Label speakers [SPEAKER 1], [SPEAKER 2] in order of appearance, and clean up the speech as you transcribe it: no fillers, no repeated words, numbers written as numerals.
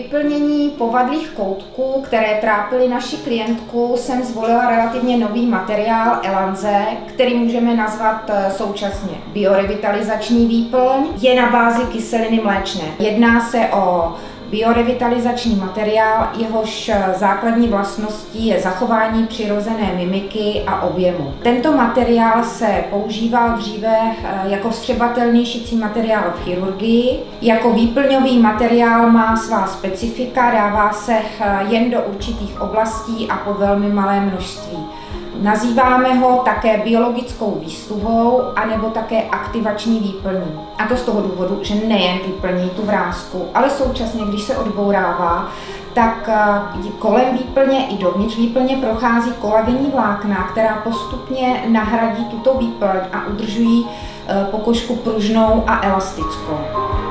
[SPEAKER 1] vyplnění povadlých koutků, které trápily naši klientku, jsem zvolila relativně nový materiál Elanze, který můžeme nazvat současně biorevitalizační výplň. Je na bázi kyseliny mléčné. Jedná se o biorevitalizační materiál, jehož základní vlastností je zachování přirozené mimiky a objemu. Tento materiál se používal dříve jako vstřebatelný šicí materiál v chirurgii. Jako výplňový materiál má svá specifika, dává se jen do určitých oblastí a po velmi malé množství. Nazýváme ho také biologickou výstuvou anebo také aktivační výplní. A to z toho důvodu, že nejen vyplní tu vrásku, ale současně, když se odbourává, tak kolem výplně i dovnitř výplně prochází kolagenní vlákna, která postupně nahradí tuto výplň a udržují pokožku pružnou a elastickou.